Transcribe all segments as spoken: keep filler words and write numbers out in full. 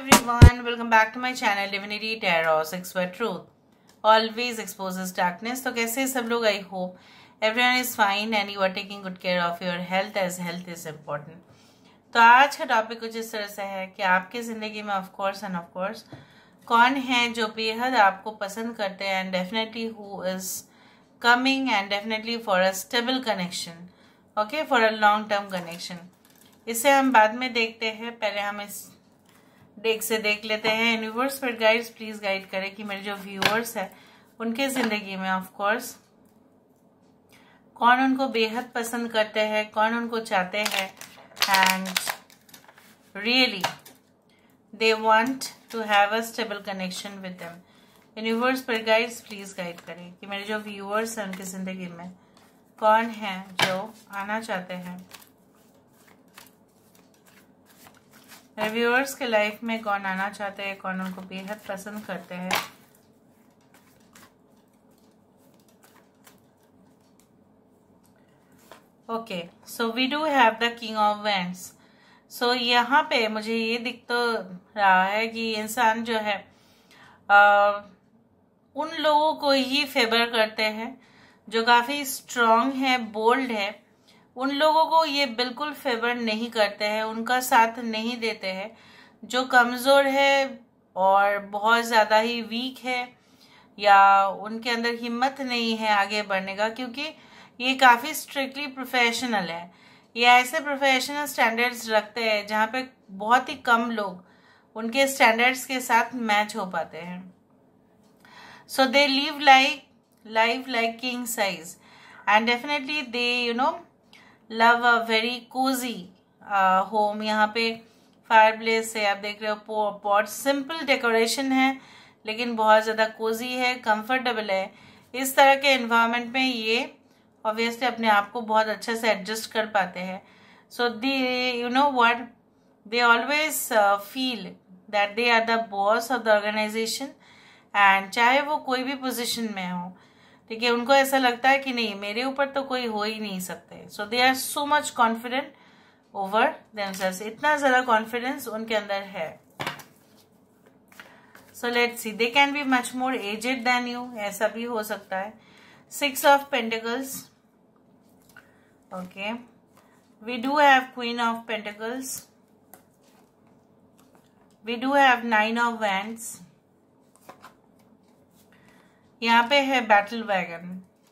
everyone, welcome back to my channel Divinity Tarot Expert Truth always exposes darkness। तो कैसे सब लोग? I hope everyone is fine and you are taking good care of your health as health is important। तो आज का topic कुछ इस तरह से है कि आपकी ज़िंदगी में of course and of course कौन है जो बेहद आपको पसंद करते हैं and definitely who is coming and definitely for a stable connection, okay, for a long term connection. इसे हम बाद में देखते हैं, पहले हम इस डेक से देख लेते हैं। यूनिवर्स पर गाइड्स प्लीज गाइड करें कि मेरे जो व्यूअर्स है उनके जिंदगी में ऑफ कोर्स कौन उनको बेहद पसंद करते हैं, कौन उनको चाहते हैं and really they want to have a stable connection with them. Universe पर गाइड्स प्लीज गाइड करें कि मेरे जो व्यूअर्स हैं उनकी जिंदगी में कौन है जो आना चाहते हैं, मेरे व्यूअर्स के लाइफ में कौन आना चाहते हैं, कौन उनको बेहद पसंद करते हैं। Okay, so we do have the king of wands. So यहाँ पे मुझे ये दिख तो रहा है कि इंसान जो है आ, उन लोगों को ही फेवर करते हैं जो काफी स्ट्रांग है, बोल्ड है। उन लोगों को ये बिल्कुल फेवर नहीं करते हैं, उनका साथ नहीं देते हैं। जो कमज़ोर है और बहुत ज़्यादा ही वीक है या उनके अंदर हिम्मत नहीं है आगे बढ़ने का, क्योंकि ये काफ़ी स्ट्रिक्टली प्रोफेशनल है। ये ऐसे प्रोफेशनल स्टैंडर्ड्स रखते हैं जहाँ पे बहुत ही कम लोग उनके स्टैंडर्ड्स के साथ मैच हो पाते हैं। So they live like life like king size and definitely they you know love a very cozy home. यहाँ पे फायर प्लेस है, आप देख रहे हो पॉट, सिंपल डेकोरेशन है लेकिन बहुत ज़्यादा कोजी है, कंफर्टेबल है। इस तरह के एनवायरनमेंट में ये ऑब्वियसली अपने आप को बहुत अच्छे से एडजस्ट कर पाते हैं। So they you know what they always feel that they are the boss of the organization and चाहे वो कोई भी पोजिशन में हो, ठीक है, उनको ऐसा लगता है कि नहीं मेरे ऊपर तो कोई हो ही नहीं सकते। So they are so much confident over themselves, इतना ज्यादा कॉन्फिडेंस उनके अंदर है। So let's see, they can be much more aged than you, ऐसा भी हो सकता है। Six of pentacles, okay, we do have queen of pentacles, we do have nine of wands, यहाँ पे है battle wagon,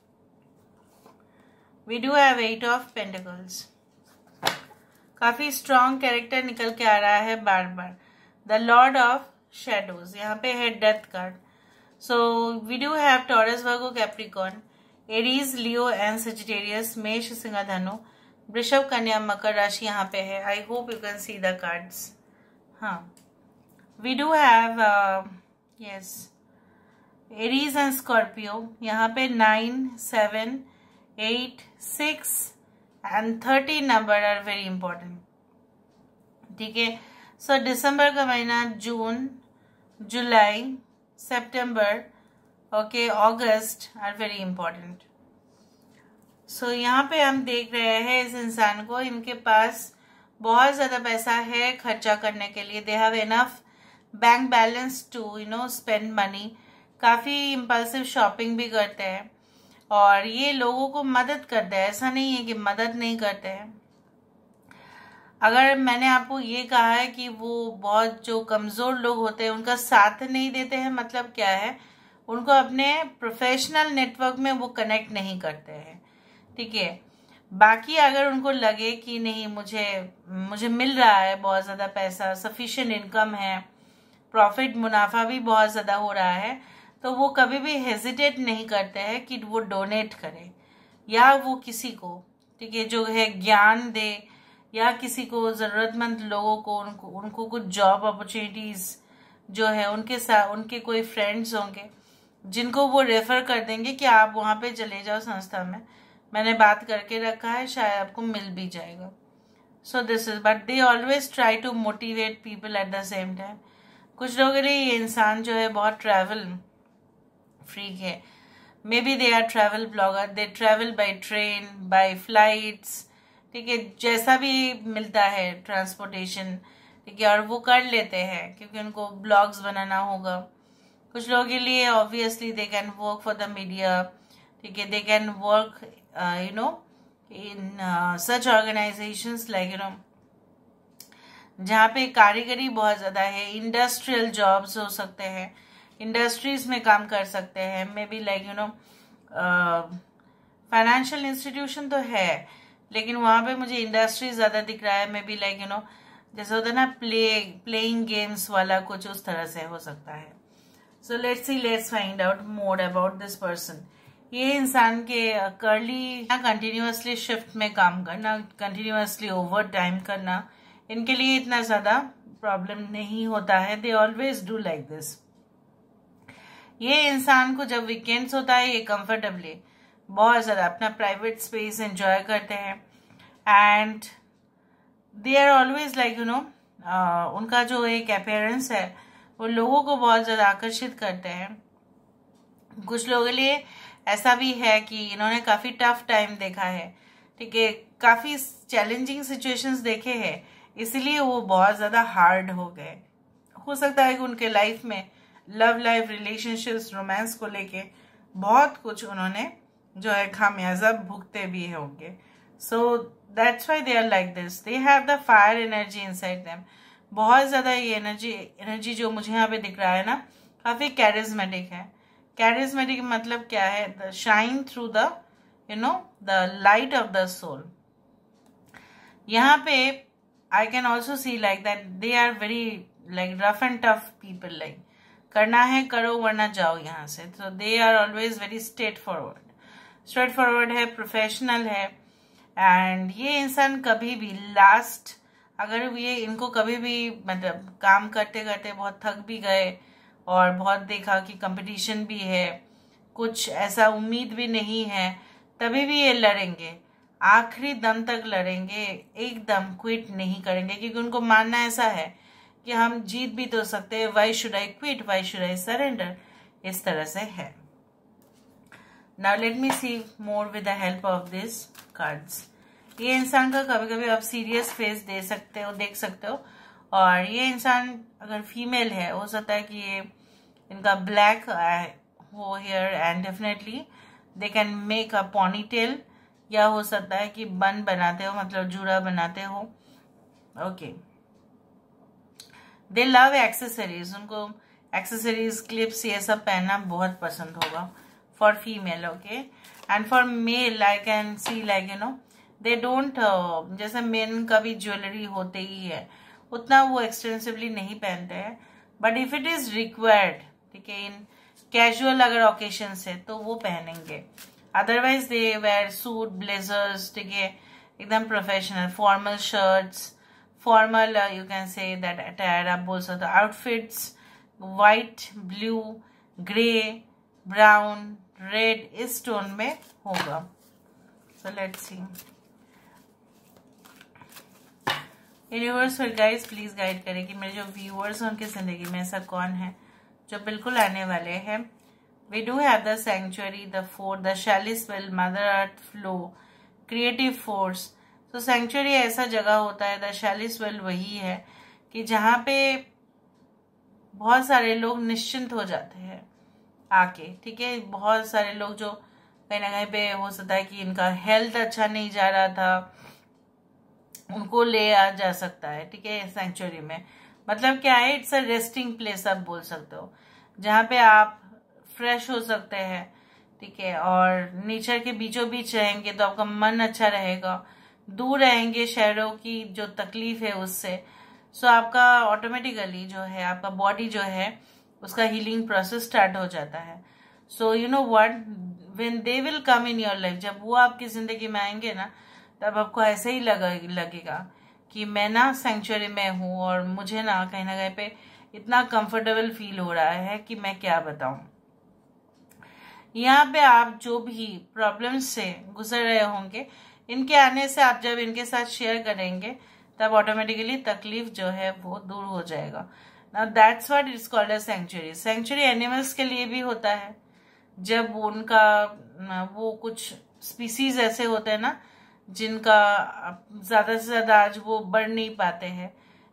we do have eight of pentacles. काफी strong character निकल के आ रहा है बार बार। द लॉर्ड ऑफ शेडोज, यहाँ पे है death card. So we do have Taurus, Virgo, Capricorn, Aries, Leo and Sagittarius, मेष, सिंह, धनु, वृषभ, कन्या, मकर राशि यहाँ पे है। I hope you can see the cards. हाँ, we do have yes Aries and Scorpio, यहाँ पे nine, seven, eight, six and thirty number are very important, ठीक है। सो दिसंबर का महीना, जून, जुलाई, सितंबर, ओके, अगस्त आर वेरी इंपॉर्टेंट। सो यहाँ पे हम देख रहे हैं इस इंसान को, इनके पास बहुत ज्यादा पैसा है खर्चा करने के लिए। They have enough bank balance to you know spend money. काफी इम्पल्सिव शॉपिंग भी करते हैं और ये लोगों को मदद करते हैं, ऐसा नहीं है कि मदद नहीं करते हैं। अगर मैंने आपको ये कहा है कि वो बहुत जो कमजोर लोग होते हैं उनका साथ नहीं देते हैं, मतलब क्या है, उनको अपने प्रोफेशनल नेटवर्क में वो कनेक्ट नहीं करते हैं, ठीक है। बाकी अगर उनको लगे कि नहीं मुझे मुझे मिल रहा है बहुत ज्यादा पैसा, सफिशिएंट इनकम है, प्रॉफिट मुनाफा भी बहुत ज्यादा हो रहा है, तो वो कभी भी हेजिटेट नहीं करते हैं कि वो डोनेट करे या वो किसी को, ठीक है, जो है ज्ञान दे या किसी को जरूरतमंद लोगों को उनको उनको कुछ जॉब अपॉर्चुनिटीज जो है उनके साथ, उनके कोई फ्रेंड्स होंगे जिनको वो रेफर कर देंगे कि आप वहां पे चले जाओ संस्था में, मैंने बात करके रखा है, शायद आपको मिल भी जाएगा। So this is, but they always try to motivate people at the same time. कुछ लोगों ने ये इंसान जो है बहुत ट्रैवल फ्रीक है, maybe they are travel blogger, they travel by train, by flights, ठीक है, जैसा भी मिलता है ट्रांसपोर्टेशन, ठीक है, और वो कर लेते हैं क्योंकि उनको ब्लॉग्स बनाना होगा। कुछ लोगों के लिए obviously they can work for the media, ठीक है, they can work you know in such organizations like you know जहाँ पे कारीगरी बहुत ज़्यादा है। इंडस्ट्रियल जॉब्स हो सकते हैं, इंडस्ट्रीज में काम कर सकते हैं, maybe like you know financial institution तो है लेकिन वहाँ पे मुझे इंडस्ट्री ज़्यादा दिख रहा है। Maybe like you know जैसे होता है ना प्ले प्लेइंग गेम्स वाला, कुछ उस तरह से हो सकता है। So let's see, let's find out more about this person. ये इंसान के कर्ली कंटिन्यूअसली शिफ्ट में काम करना, कंटिन्यूअसली ओवर टाइम करना, इनके लिए इतना ज़्यादा प्रॉब्लम नहीं होता है। They always do like this. ये इंसान को जब वीकेंड्स होता है ये कंफर्टेबली बहुत ज़्यादा अपना प्राइवेट स्पेस एंजॉय करते हैं and they are always like you know उनका जो एक अपेयरेंस है वो लोगों को बहुत ज़्यादा आकर्षित करते हैं। कुछ लोगों के लिए ऐसा भी है कि इन्होंने काफ़ी टफ टाइम देखा है, ठीक है, काफ़ी चैलेंजिंग सिचुएशंस देखे हैं, इसलिए वो बहुत ज़्यादा हार्ड हो गए। हो सकता है कि उनके लाइफ में लव लाइफ, रिलेशनशिप्स, रोमांस को लेके बहुत कुछ उन्होंने जो है खामियाजा भुगते भी होंगे। So that's why they are like this. They have the fire energy inside them. बहुत ज़्यादा ये एनर्जी एनर्जी जो मुझे यहाँ पे दिख रहा है ना, काफ़ी कैरिज्मेटिक है। कैरिज्मेटिक मतलब क्या है? The shine through the you know the light of the soul. यहाँ पे I can also see like that they are very like rough and tough people. Like करना है करो वरना जाओ यहाँ से। तो they are always very straight forward straight forward है, प्रोफेशनल है। एंड ये इंसान कभी भी लास्ट, अगर ये इनको कभी भी मतलब काम करते करते बहुत थक भी गए और बहुत देखा कि कंपटीशन भी है, कुछ ऐसा उम्मीद भी नहीं है, तभी भी ये लड़ेंगे, आखिरी दम तक लड़ेंगे, एकदम क्विट नहीं करेंगे क्योंकि उनको मानना ऐसा है कि हम जीत भी तो सकते हैं। Why should I quit, why should I surrender, इस तरह से है। Now let me see more with the help of this cards. ये इंसान का कभी कभी आप सीरियस फेस दे सकते हो, देख सकते हो। और ये इंसान अगर फीमेल है, हो सकता है कि ये इनका ब्लैक हो hair and definitely they can make a ponytail, या हो सकता है कि बन बनाते हो, मतलब जूड़ा बनाते हो। Okay, they love accessories. उनको एक्सेसरीज, क्लिप्स, ये सब पहनना बहुत पसंद होगा for female. Okay, and for male I can see like you know they don't, जैसे मेन का भी ज्वेलरी होते ही है उतना वो एक्सटेंसिवली नहीं पहनते हैं, but if it is required, ठीक है, इन कैजुअल अगर ओकेशन है तो वो पहनेंगे। Otherwise they wear suit, blazers, ठीक है, एकदम professional, formal shirts, formal you can say that attire आप बोल सकते हो। Outfits white, blue, grey, brown, red, इस टोन में होगा। So let's see. यूनिवर्स और गाइस प्लीज गाइड करें कि मेरे जो व्यूअर्स हैं उनकी जिंदगी में ऐसा कौन है जो बिल्कुल आने वाले हैं। We do have the sanctuary, the fourth, the chalice well, mother earth, flow, creative force. तो सैंक्चुअरी ऐसा जगह होता है, द शैलिस वेल वही है कि जहाँ पे बहुत सारे लोग निश्चिंत हो जाते हैं आके, ठीक है। बहुत सारे लोग जो कहीं ना कहीं पे हो सकता है कि इनका हेल्थ अच्छा नहीं जा रहा था, उनको ले आ जा सकता है, ठीक है, सैंक्चुअरी में। मतलब क्या है, इट्स अ रेस्टिंग प्लेस आप बोल सकते हो, जहाँ पे आप फ्रेश हो सकते हैं, ठीक है, और नेचर के बीचों बीच रहेंगे तो आपका मन अच्छा रहेगा, दूर रहेंगे शहरों की जो तकलीफ है उससे। सो आपका ऑटोमेटिकली जो है आपका बॉडी जो है उसका हीलिंग प्रोसेस स्टार्ट हो जाता है। So you know what, when they will come in your life, जब वो आपकी जिंदगी में आएंगे ना, तब आपको ऐसे ही लगा लगेगा कि मैं ना सेंचुरी में हूँ और मुझे ना कहीं ना कहीं पे इतना कंफर्टेबल फील हो रहा है कि मैं क्या बताऊं। यहाँ पे आप जो भी प्रॉब्लम्स से गुजर रहे होंगे, इनके आने से आप जब इनके साथ शेयर करेंगे तब ऑटोमेटिकली तकलीफ जो है वो दूर हो जाएगा। Now that's what it's called a century. Century animals के लिए भी होता है, जब उनका वो कुछ स्पीसीज ऐसे होते हैं ना जिनका ज्यादा से ज्यादा आज वो बढ़ नहीं पाते हैं,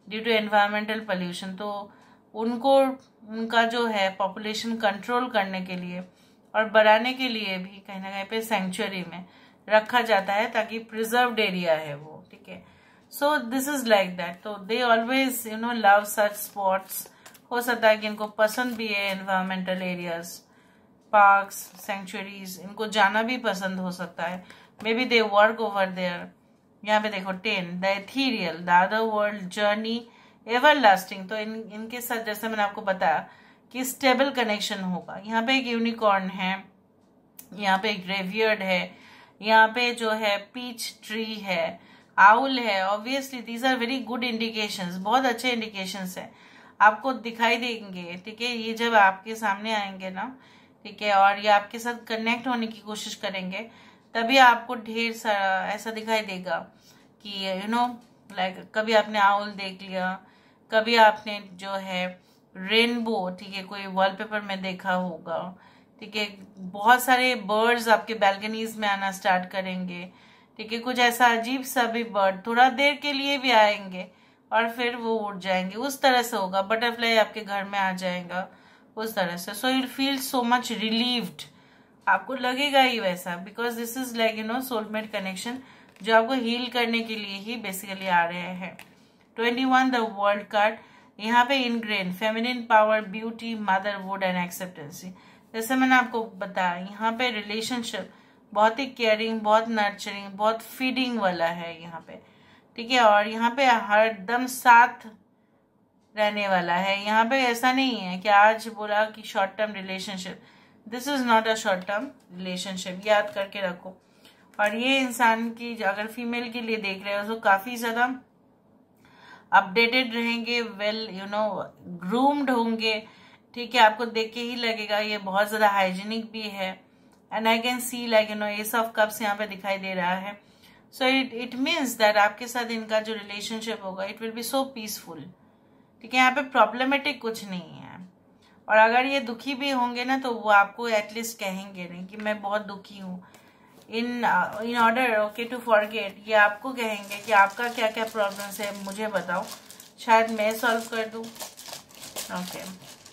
ड्यू टू एनवायरमेंटल पोल्यूशन। तो उनको उनका जो है पॉपुलेशन कंट्रोल करने के लिए और बढ़ाने के लिए भी कहीं ना कहीं पे सेंचुरी में रखा जाता है, ताकि प्रिजर्व्ड एरिया है वो, ठीक है। So this is like that. तो they always you know love such spots. हो सकता है कि इनको पसंद भी है एनवायरमेंटल एरियाज, पार्क्स, सेंचुरीज, इनको जाना भी पसंद हो सकता है। Maybe they work over there. यहाँ पे देखो ten, the ethereal, the other world, journey, ever lasting. तो इन इनके साथ जैसे मैंने आपको बताया कि स्टेबल कनेक्शन होगा। यहाँ पे एक यूनिकॉर्न है, यहाँ पे एक ग्रेवियर्ड है, यहाँ पे जो है पीच ट्री है, आउल है। Obviously these are very good indications, बहुत अच्छे इंडिकेशंस है, आपको दिखाई देंगे, ठीक है। ये जब आपके सामने आएंगे ना, ठीक है, और ये आपके साथ कनेक्ट होने की कोशिश करेंगे, तभी आपको ढेर सारा ऐसा दिखाई देगा कि यू नो लाइक कभी आपने आउल देख लिया, कभी आपने जो है रेनबो, ठीक है, कोई वॉलपेपर में देखा होगा, ठीक है। बहुत सारे बर्ड्स आपके बैल्कनीज में आना स्टार्ट करेंगे, ठीक है। कुछ ऐसा अजीब सा भी बर्ड थोड़ा देर के लिए भी आएंगे और फिर वो उड़ जाएंगे, उस तरह से होगा। बटरफ्लाई आपके घर में आ जाएगा, उस तरह से। So you feel so much relieved, आपको लगेगा ही वैसा, because this is like you know soulmate connection, जो आपको हील करने के लिए ही बेसिकली आ रहे हैं। Twenty one the world card, यहाँ पे ingrained feminine power, beauty, motherhood and acceptance. जैसे मैंने आपको बताया, यहाँ पे रिलेशनशिप बहुत ही केयरिंग, बहुत नर्चरिंग, बहुत फीडिंग वाला है यहाँ पे, ठीक है। और यहाँ पे हरदम साथ रहने वाला है। यहाँ पे ऐसा नहीं है कि आज बोला कि short term relationship, this is not a short term relationship, याद करके रखो। और ये इंसान की अगर फीमेल के लिए देख रहे हो तो काफी ज्यादा अपडेटेड रहेंगे, वेल यू नो ग्रूम्ड होंगे, ठीक है। आपको देख के ही लगेगा ये बहुत ज्यादा हाइजीनिक भी है। And I can see like you know ace of cups यहाँ पे दिखाई दे रहा है। So it it means that आपके साथ इनका जो रिलेशनशिप होगा it will be so peaceful, ठीक है। यहाँ पे प्रॉब्लमेटिक कुछ नहीं है। और अगर ये दुखी भी होंगे ना, तो वो आपको एटलीस्ट कहेंगे नहीं कि मैं बहुत दुखी हूँ। In in order okay to forget, ये आपको कहेंगे कि आपका क्या क्या प्रॉब्लम्स है मुझे बताओ, शायद मैं सॉल्व कर दूँ। ओके,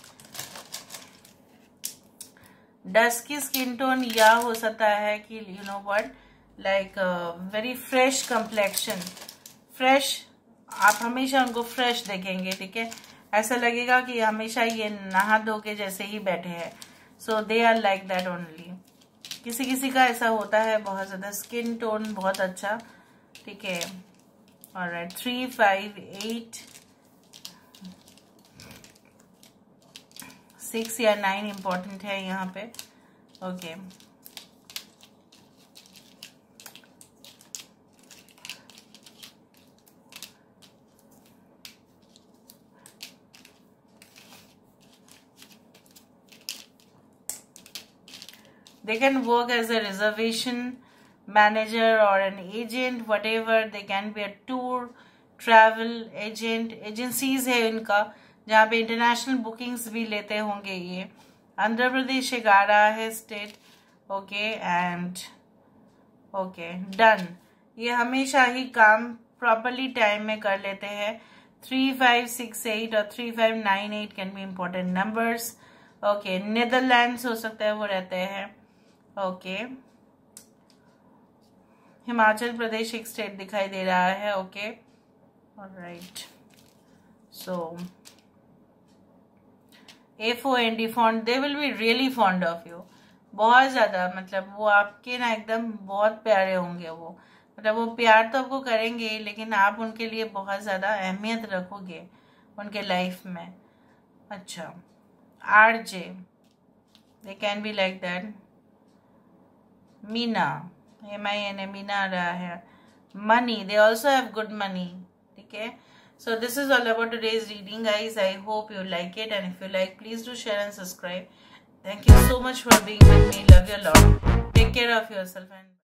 डस्की स्किन टोन, या हो सकता है कि you know what like very fresh complexion, fresh, आप हमेशा उनको फ्रेश देखेंगे, ठीक है। ऐसा लगेगा कि हमेशा ये नहा धो के जैसे ही बैठे हैं। So they are like that only. किसी किसी का ऐसा होता है, बहुत ज्यादा स्किन टोन बहुत अच्छा, ठीक है। Alright, three five eight six या नाइन इंपॉर्टेंट है यहाँ पे। Okay, they can work as a reservation manager or an agent, whatever. They can be a tour travel agent, agencies है इनका, जहाँ पे इंटरनेशनल बुकिंग्स भी लेते होंगे ये। आंध्र प्रदेश एक आ रहा है state, okay, and okay done. ये हमेशा ही काम प्रॉपरली टाइम में कर लेते हैं। थ्री फाइव सिक्स एट और three five nine eight can be important numbers. Okay, Netherlands हो सकता है वो रहते हैं। ओके, हिमाचल प्रदेश एक स्टेट दिखाई दे रहा है। Okay, alright, so F O N D fond, they will be really fond of you, बहुत ज्यादा, मतलब वो आपके ना एकदम बहुत प्यारे होंगे वो, मतलब वो प्यार तो आपको करेंगे, लेकिन आप उनके लिए बहुत ज्यादा अहमियत रखोगे उनके लाइफ में। अच्छा, R J, they can be like that. Meena, M I N A, Meena आ रहा है। Money, they also have good money, ठीक है। So this is all about today's reading, guys. I hope you like it, and if you like, please do share and subscribe. Thank you so much for being with me. Love you a lot. Take care of yourself and